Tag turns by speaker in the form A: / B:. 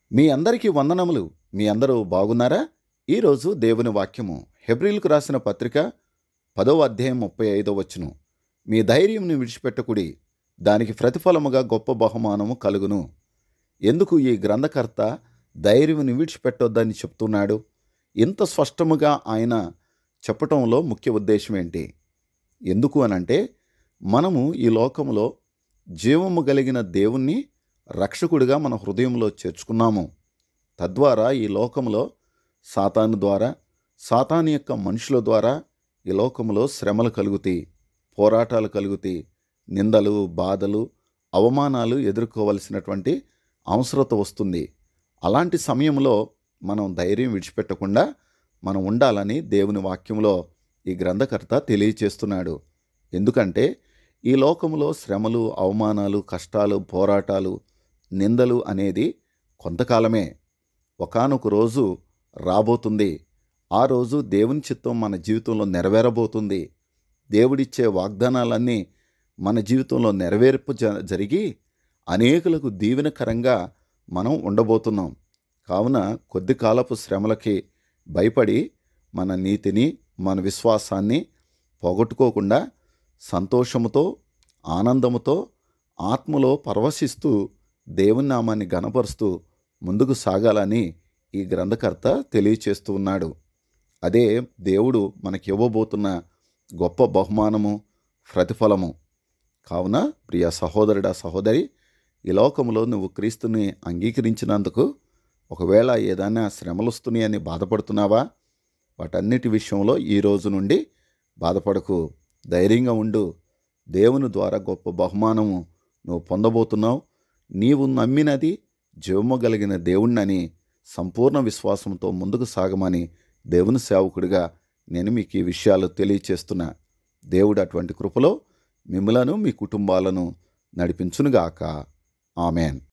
A: మీ అందరికీ వందనములు. మీ అందరూ బాగున్నారా? ఈరోజు దేవుని వాక్యము హెబ్రీయులకు రాసిన పత్రిక 10వ అధ్యాయం 35వ వచనం. మీ ధైర్యంను విడిచిపెట్టకుడి, దానికి ప్రతిఫలముగా గొప్ప బహుమానము కలుగును. ఎందుకు ఈ గ్రంథకర్త ధైర్యమును విడిచిపెట్టొద్దని చెప్తున్నాడు? ఇంత స్పష్టముగా ఆయన చెప్పటంలో ముఖ్య ఉద్దేశం ఏంటి? ఎందుకు అనంటే, మనము ఈ లోకములో జీవము కలిగిన దేవుణ్ణి రక్షకుడిగా మన హృదయంలో చేర్చుకున్నాము. తద్వారా ఈ లోకంలో సాతాను ద్వారా, సాతాను యొక్క మనుషుల ద్వారా ఈ లోకంలో శ్రమలు కలుగుతాయి, పోరాటాలు కలుగుతాయి, నిందలు, బాధలు, అవమానాలు ఎదుర్కోవలసినటువంటి అవసరత వస్తుంది. అలాంటి సమయంలో మనం ధైర్యం విడిచిపెట్టకుండా మనం ఉండాలని దేవుని వాక్యంలో ఈ గ్రంథకర్త తెలియచేస్తున్నాడు. ఎందుకంటే ఈ లోకంలో శ్రమలు, అవమానాలు, కష్టాలు, పోరాటాలు, నిందలు అనేది కొంతకాలమే. ఒకానొక రోజు రాబోతుంది. ఆ రోజు దేవుని చిత్తం మన జీవితంలో నెరవేరబోతుంది. దేవుడిచ్చే వాగ్దానాలన్నీ మన జీవితంలో నెరవేర్పు జరిగి అనేకులకు దీవెనకరంగా మనం ఉండబోతున్నాం. కావున కొద్ది కాలపు శ్రమలకి భయపడి మన నీతిని, మన విశ్వాసాన్ని పోగొట్టుకోకుండా సంతోషముతో, ఆనందముతో, ఆత్మలో పరవశిస్తూ దేవుని నామాన్ని ఘనపరుస్తూ ముందుకు సాగాలని ఈ గ్రంథకర్త తెలియచేస్తూ ఉన్నాడు. అదే దేవుడు మనకి ఇవ్వబోతున్న గొప్ప బహుమానము, ప్రతిఫలము. కావున ప్రియ సహోదరుడా, సహోదరి, ఈ లోకంలో నువ్వు క్రీస్తుని అంగీకరించినందుకు ఒకవేళ ఏదైనా శ్రమలు వస్తున్నాయని బాధపడుతున్నావా? వాటన్నిటి విషయంలో ఈ రోజు నుండి బాధపడకు, ధైర్యంగా ఉండు. దేవుని ద్వారా గొప్ప బహుమానము నువ్వు పొందబోతున్నావు. నీవు నమ్మినది జీవము కలిగిన దేవుణ్ణని సంపూర్ణ విశ్వాసంతో ముందుకు సాగమని దేవుని సేవకుడిగా నేను మీకు ఈ విషయాలు తెలియచేస్తున్నా. దేవుడు అటువంటి కృపలో మిమ్మలను, మీ కుటుంబాలను నడిపించునుగాక. ఆమెన్.